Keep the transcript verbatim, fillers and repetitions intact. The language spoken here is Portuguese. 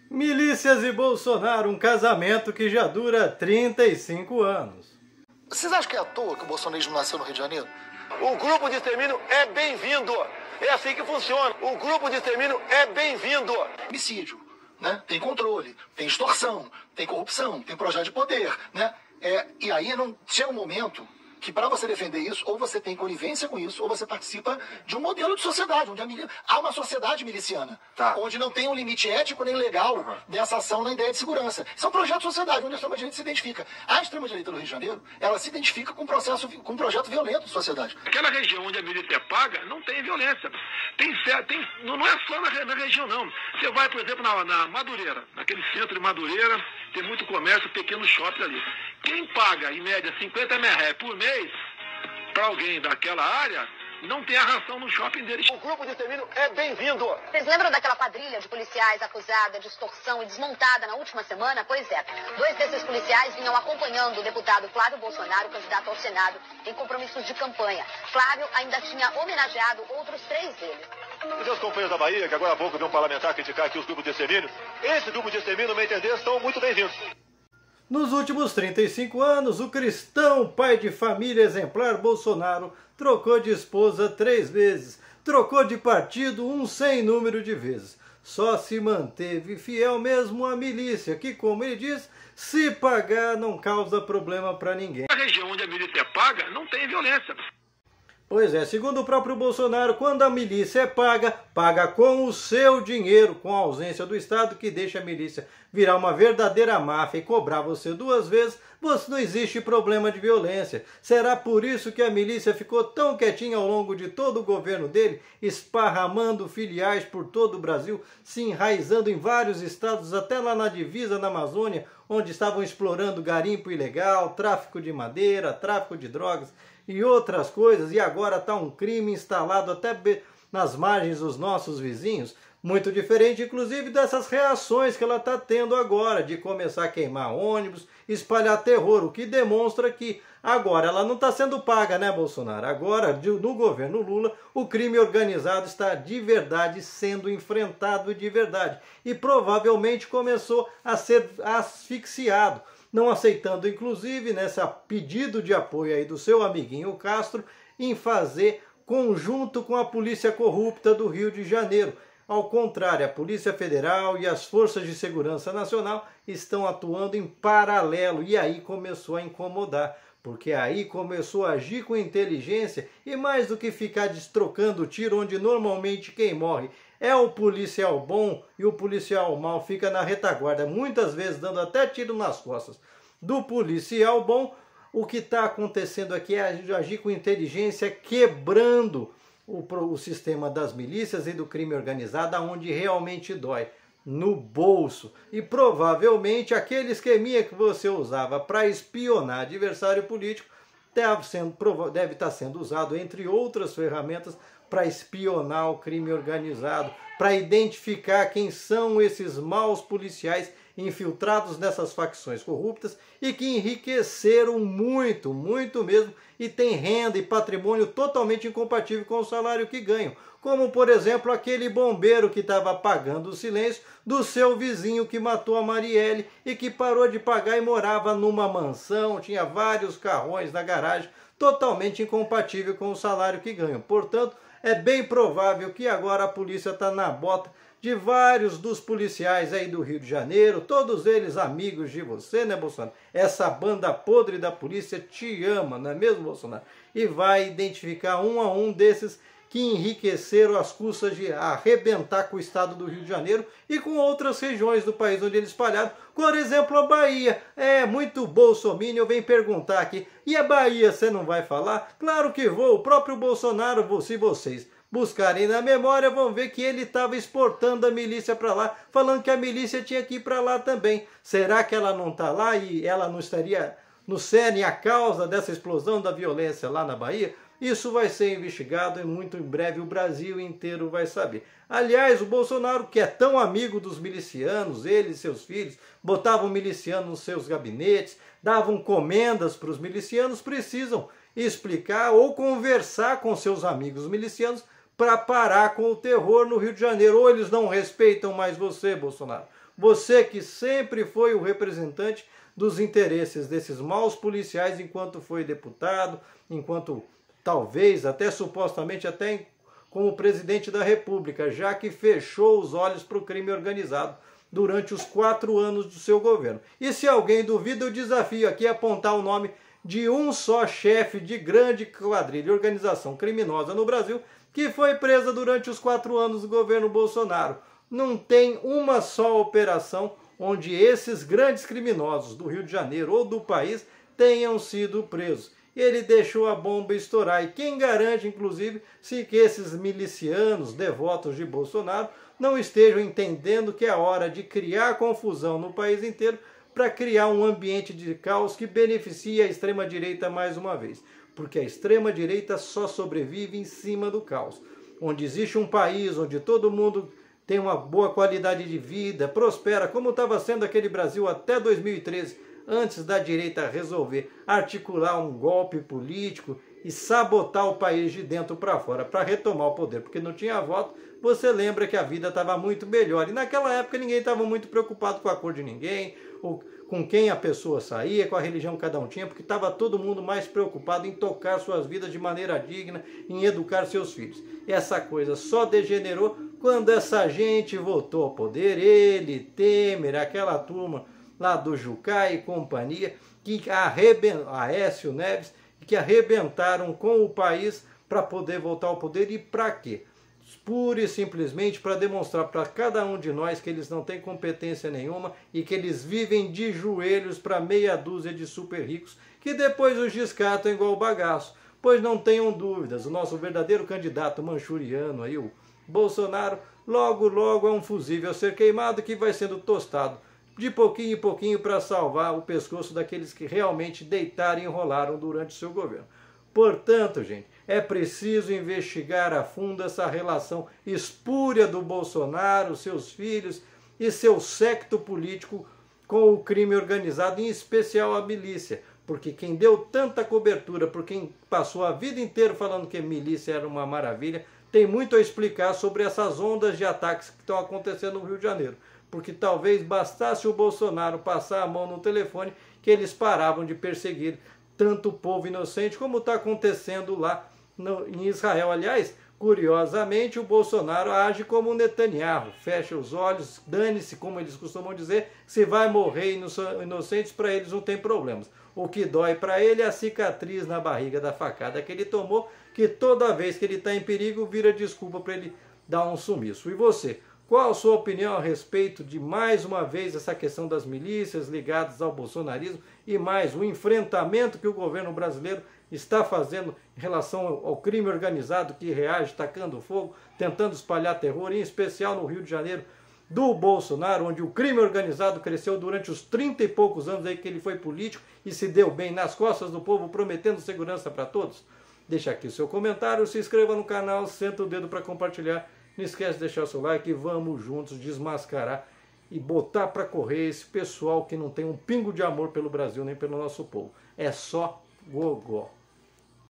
Milícias e Bolsonaro, um casamento que já dura trinta e cinco anos. Vocês acham que é à toa que o bolsonarismo nasceu no Rio de Janeiro? O grupo de extermínio é bem-vindo. É assim que funciona. O grupo de extermínio é bem-vindo. Homicídio, né? Tem controle, tem extorsão, tem corrupção, tem projeto de poder, né? É, e aí não chega um momento que para você defender isso, ou você tem conivência com isso, ou você participa de um modelo de sociedade, onde mili... há uma sociedade miliciana, tá, onde não tem um limite ético nem legal uhum. dessa ação na ideia de segurança. Isso é um projeto de sociedade, onde a extrema-direita se identifica. A extrema-direita no Rio de Janeiro, ela se identifica com um processo, com um projeto violento de sociedade. Aquela região onde a milícia é paga, não tem violência. Tem, tem, não é só na, na região, não. Você vai, por exemplo, na, na Madureira, naquele centro de Madureira, tem muito comércio, pequenos shoppings ali. Quem paga, em média, cinquenta mil por mês para alguém daquela área, não tem a ração no shopping deles. O grupo de extermínio é bem-vindo. Vocês lembram daquela quadrilha de policiais acusada de extorsão e desmontada na última semana? Pois é, dois desses policiais vinham acompanhando o deputado Flávio Bolsonaro, candidato ao Senado, em compromissos de campanha. Flávio ainda tinha homenageado outros três deles. Os seus companheiros da Bahia, que agora há pouco viu um parlamentar criticar aqui os grupos de extermínio, esse grupo de extermínio, no meu entender, estão muito bem-vindos. Nos últimos trinta e cinco anos, o cristão pai de família exemplar Bolsonaro trocou de esposa três vezes, trocou de partido um sem número de vezes. Só se manteve fiel mesmo à milícia, que, como ele diz, se pagar não causa problema para ninguém. Na região onde a milícia é paga, não tem violência. Pois é, segundo o próprio Bolsonaro, quando a milícia é paga, paga com o seu dinheiro, com a ausência do Estado, que deixa a milícia virar uma verdadeira máfia e cobrar você duas vezes, você não existe problema de violência. Será por isso que a milícia ficou tão quietinha ao longo de todo o governo dele, esparramando filiais por todo o Brasil, se enraizando em vários estados, até lá na divisa na Amazônia, onde estavam explorando garimpo ilegal, tráfico de madeira, tráfico de drogas e outras coisas, e agora está um crime instalado até nas margens dos nossos vizinhos, muito diferente inclusive dessas reações que ela está tendo agora, de começar a queimar ônibus, espalhar terror, o que demonstra que agora ela não está sendo paga, né, Bolsonaro? Agora, no governo Lula, o crime organizado está de verdade sendo enfrentado de verdade, e provavelmente começou a ser asfixiado, não aceitando, inclusive, nesse pedido de apoio aí do seu amiguinho Castro, em fazer conjunto com a polícia corrupta do Rio de Janeiro. Ao contrário, a Polícia Federal e as Forças de Segurança Nacional estão atuando em paralelo, e aí começou a incomodar, porque aí começou a agir com inteligência, e mais do que ficar destrocando tiro onde normalmente quem morre é o policial bom e o policial mau fica na retaguarda, muitas vezes dando até tiro nas costas do policial bom. O que está acontecendo aqui é agir com inteligência, quebrando o, o sistema das milícias e do crime organizado, onde realmente dói, no bolso. E provavelmente aquele esqueminha que você usava para espionar adversário político deve, sendo, deve estar sendo usado, entre outras ferramentas, para espionar o crime organizado, para identificar quem são esses maus policiais infiltrados nessas facções corruptas e que enriqueceram muito, muito mesmo, e tem renda e patrimônio totalmente incompatível com o salário que ganham. Como, por exemplo, aquele bombeiro que estava pagando o silêncio do seu vizinho que matou a Marielle e que parou de pagar e morava numa mansão, tinha vários carrões na garagem, totalmente incompatível com o salário que ganham. Portanto, é bem provável que agora a polícia está na bota de vários dos policiais aí do Rio de Janeiro, todos eles amigos de você, né, Bolsonaro? Essa banda podre da polícia te ama, não é mesmo, Bolsonaro? E vai identificar um a um desses que enriqueceram às custas de arrebentar com o estado do Rio de Janeiro e com outras regiões do país onde eles espalharam. Por exemplo, a Bahia. É muito bolsominion, vem perguntar aqui, e a Bahia você não vai falar? Claro que vou, o próprio Bolsonaro, se vocês buscarem na memória, vão ver que ele estava exportando a milícia para lá, falando que a milícia tinha que ir para lá também. Será que ela não está lá e ela não estaria no cerne, a causa dessa explosão da violência lá na Bahia? Isso vai ser investigado e muito em breve o Brasil inteiro vai saber. Aliás, o Bolsonaro, que é tão amigo dos milicianos, ele e seus filhos, botavam milicianos nos seus gabinetes, davam comendas para os milicianos, precisam explicar ou conversar com seus amigos milicianos para parar com o terror no Rio de Janeiro. Ou eles não respeitam mais você, Bolsonaro. Você que sempre foi o representante dos interesses desses maus policiais enquanto foi deputado, enquanto talvez, até supostamente, até como presidente da República, já que fechou os olhos para o crime organizado durante os quatro anos do seu governo. E se alguém duvida, eu desafio aqui a apontar o nome de um só chefe de grande quadrilha, organização criminosa no Brasil, que foi presa durante os quatro anos do governo Bolsonaro. Não tem uma só operação onde esses grandes criminosos do Rio de Janeiro ou do país tenham sido presos. Ele deixou a bomba estourar. E quem garante, inclusive, se que esses milicianos devotos de Bolsonaro não estejam entendendo que é hora de criar confusão no país inteiro para criar um ambiente de caos que beneficie a extrema-direita mais uma vez. Porque a extrema-direita só sobrevive em cima do caos. Onde existe um país onde todo mundo tem uma boa qualidade de vida, prospera, como estava sendo aquele Brasil até dois mil e treze, antes da direita resolver articular um golpe político e sabotar o país de dentro para fora para retomar o poder, porque não tinha voto. Você lembra que a vida estava muito melhor. E naquela época ninguém estava muito preocupado com a cor de ninguém, ou com quem a pessoa saía, com a religião que cada um tinha, porque estava todo mundo mais preocupado em tocar suas vidas de maneira digna, em educar seus filhos. E essa coisa só degenerou quando essa gente voltou ao poder, ele, Temer, aquela turma lá do Jucá e companhia, que arrebentaram, Aécio Neves, que arrebentaram com o país para poder voltar ao poder. E para quê? Pura e simplesmente para demonstrar para cada um de nós que eles não têm competência nenhuma e que eles vivem de joelhos para meia dúzia de super ricos que depois os descartam igual bagaço. Pois não tenham dúvidas, o nosso verdadeiro candidato manchuriano, aí, o Bolsonaro, logo logo é um fusível a ser queimado que vai sendo tostado de pouquinho em pouquinho para salvar o pescoço daqueles que realmente deitaram e enrolaram durante o seu governo. Portanto, gente, é preciso investigar a fundo essa relação espúria do Bolsonaro, seus filhos e seu séquito político com o crime organizado, em especial a milícia. Porque quem deu tanta cobertura, por quem passou a vida inteira falando que a milícia era uma maravilha, tem muito a explicar sobre essas ondas de ataques que estão acontecendo no Rio de Janeiro. Porque talvez bastasse o Bolsonaro passar a mão no telefone que eles paravam de perseguir tanto o povo inocente como está acontecendo lá no, em Israel. Aliás, curiosamente, o Bolsonaro age como o Netanyahu, fecha os olhos, dane-se, como eles costumam dizer, se vai morrer inocentes, para eles não tem problemas. O que dói para ele é a cicatriz na barriga da facada que ele tomou, que toda vez que ele está em perigo vira desculpa para ele dar um sumiço. E você? Qual a sua opinião a respeito de, mais uma vez, essa questão das milícias ligadas ao bolsonarismo e mais o enfrentamento que o governo brasileiro está fazendo em relação ao crime organizado que reage tacando fogo, tentando espalhar terror, em especial no Rio de Janeiro do Bolsonaro, onde o crime organizado cresceu durante os trinta e poucos anos aí que ele foi político e se deu bem nas costas do povo, prometendo segurança para todos? Deixa aqui o seu comentário, se inscreva no canal, senta o dedo para compartilhar. Não esquece de deixar o seu like e vamos juntos desmascarar e botar para correr esse pessoal que não tem um pingo de amor pelo Brasil nem pelo nosso povo. É só gogó.